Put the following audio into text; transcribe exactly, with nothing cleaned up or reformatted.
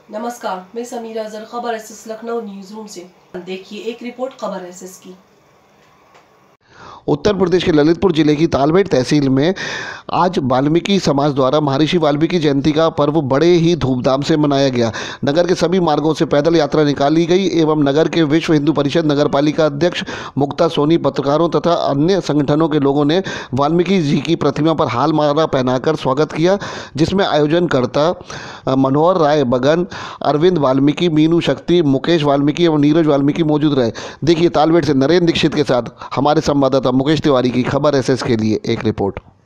नमस्कार, मैं समीरा अजहर, खबर एसएस लखनऊ न्यूज रूम से। देखिए एक रिपोर्ट खबर एसएस की। उत्तर प्रदेश के ललितपुर जिले की तालबेट तहसील में आज वाल्मीकि समाज द्वारा महर्षि वाल्मीकि जयंती का पर्व बड़े ही धूमधाम से मनाया गया। नगर के सभी मार्गों से पैदल यात्रा निकाली गई एवं नगर के विश्व हिंदू परिषद नगर पालिका अध्यक्ष मुक्ता सोनी, पत्रकारों तथा अन्य संगठनों के लोगों ने वाल्मीकि जी की प्रतिमा पर हाल माला पहनाकर स्वागत किया, जिसमें आयोजनकर्ता मनोहर राय बगन, अरविंद वाल्मीकि, मीनू शक्ति, मुकेश वाल्मीकि एवं नीरज वाल्मीकि मौजूद रहे। देखिए तालबेट से नरेंद्र दीक्षित के साथ हमारे संवाददाता मुकेश तिवारी की खबर एसएस के लिए एक रिपोर्ट।